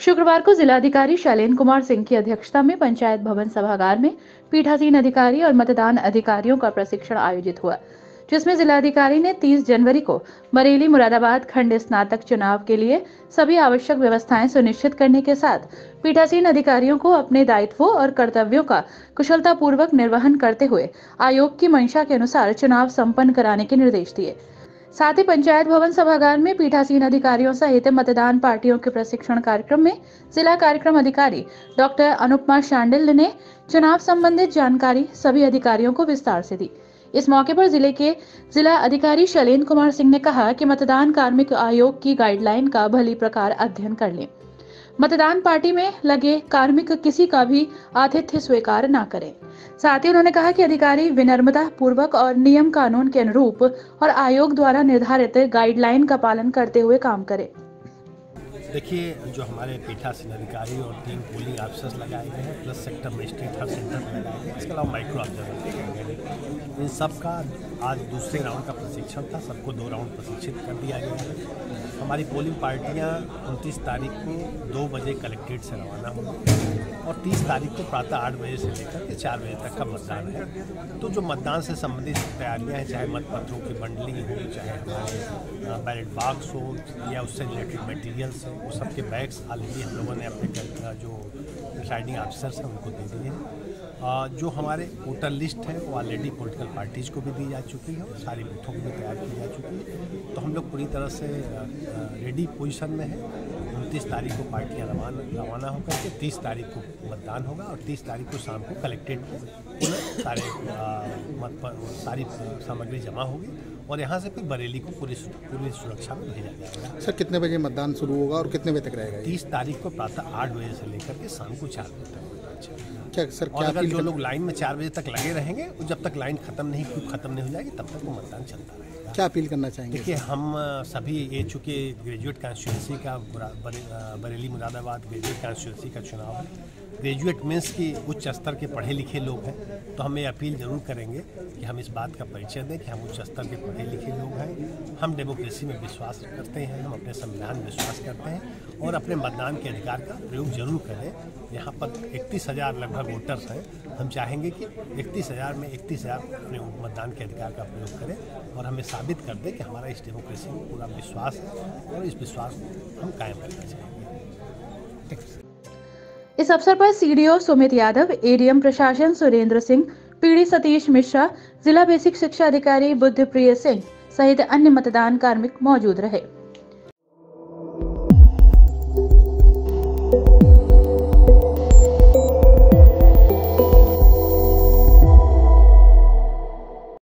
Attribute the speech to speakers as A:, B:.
A: शुक्रवार को जिलाधिकारी शैलेंद्र कुमार सिंह की अध्यक्षता में पंचायत भवन सभागार में पीठासीन अधिकारी और मतदान अधिकारियों का प्रशिक्षण आयोजित हुआ, जिसमें जिलाधिकारी ने 30 जनवरी को बरेली मुरादाबाद खंड स्नातक चुनाव के लिए सभी आवश्यक व्यवस्थाएं सुनिश्चित करने के साथ पीठासीन अधिकारियों को अपने दायित्वों और कर्तव्यों का कुशलतापूर्वक निर्वहन करते हुए आयोग की मंशा के अनुसार चुनाव संपन्न कराने के निर्देश दिए। साथ ही पंचायत भवन सभागार में पीठासीन अधिकारियों सहित मतदान पार्टियों के प्रशिक्षण कार्यक्रम में जिला कार्यक्रम अधिकारी डॉक्टर अनुपमा शांडिल ने चुनाव संबंधित जानकारी सभी अधिकारियों को विस्तार से दी। इस मौके पर जिले के जिला अधिकारी शैलेंद्र कुमार सिंह ने कहा कि मतदान कार्मिक आयोग की गाइडलाइन का भली प्रकार अध्ययन कर लें। मतदान पार्टी में लगे कार्मिक किसी का भी आतिथ्य स्वीकार न करें। साथ ही उन्होंने कहा कि अधिकारी विनम्रता पूर्वक और नियम कानून के अनुरूप और आयोग द्वारा निर्धारित गाइडलाइन का पालन करते हुए काम करें।
B: देखिए, जो हमारे पीठासीन अधिकारी और 3 पोलिंग ऑफिसर्स लगाए गए हैं प्लस सेक्टर मजिस्ट्रेट हर सेंटर में लगाए गए, इसके अलावा माइक्रो ऑब्जर्वर लगाए गए। इन सब का आज दूसरे राउंड का प्रशिक्षण था। सबको 2 राउंड प्रशिक्षित कर दिया गया है। हमारी पोलिंग पार्टियां 29 तारीख को 2 बजे कलेक्ट्रेट से रवाना होंगी और 30 तारीख को प्रातः 8 बजे से लेकर के 4 बजे तक का मतदान है। तो जो मतदान से संबंधित तैयारियां हैं, चाहे मतपत्रों की बंडलिंग हो, चाहे हमारे बैलेट बॉक्स हो या उससे रिलेटेड मटेरियल्स हो, वो सबके बैग्स ऑलरेडी हम लोगों ने अपने जो प्रिसाइडिंग ऑफिसर्स हैं उनको दे दिए हैं। जो हमारे वोटर लिस्ट है वो ऑलरेडी पॉलिटिकल पार्टीज़ को भी दी जा चुकी है और सारी बूथों को भी तैयार की जा चुकी है। तो हम लोग पूरी तरह से रेडी पोजीशन में है। 29 तारीख को पार्टियां रवाना होकर के 30 तारीख को मतदान होगा और 30 तारीख को शाम को कलेक्ट्रेट सारी सामग्री जमा होगी और यहाँ से फिर बरेली को पूरी सुरक्षा में भेजा जाएगा।
C: सर, कितने बजे मतदान शुरू होगा और कितने बजे तक रहेगा?
B: 30 तारीख को प्रातः 8 बजे से लेकर के शाम को 4 बजे तक।
C: क्या सर,
B: और अगर जो लोग लाइन में 4 बजे तक लगे रहेंगे, जब तक लाइन खत्म नहीं हो जाएगी तब तक वो मतदान चलता रहेगा।
C: क्या अपील करना चाहेंगे?
B: देखिए, हम सभी ये चूँकि ग्रेजुएट कॉन्स्टिट्यूंसी का बरेली मुरादाबाद ग्रेजुएट कॉन्स्टिट्यूंसी का चुनाव है, ग्रेजुएट मीन्स की उच्च स्तर के पढ़े लिखे लोग हैं, तो हम ये अपील जरूर करेंगे कि हम इस बात का परिचय दें कि हम उच्च स्तर के पढ़े लिखे लोग हैं। हम डेमोक्रेसी में विश्वास करते हैं, हम अपने संविधान में विश्वास करते हैं और अपने मतदान के अधिकार का प्रयोग जरूर करें। यहाँ पर 31,000 लगभग वोटर्स हैं। हम चाहेंगे कि 31,000 में 31,000 अपने मतदान के अधिकार का प्रयोग करें और हमें साबित कर दें कि हमारा इस डेमोक्रेसी में पूरा विश्वास है और इस विश्वास को हम कायम रखना चाहेंगे।
A: इस अवसर पर सीडीओ सुमित यादव, एडीएम प्रशासन सुरेंद्र सिंह, पीडी सतीश मिश्रा, जिला बेसिक शिक्षा अधिकारी बुद्धप्रिय सिंह सहित अन्य मतदान कार्मिक मौजूद रहे।